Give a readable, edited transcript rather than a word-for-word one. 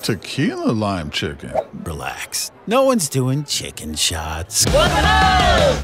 tequila lime chicken. Relax. No one's doing chicken shots.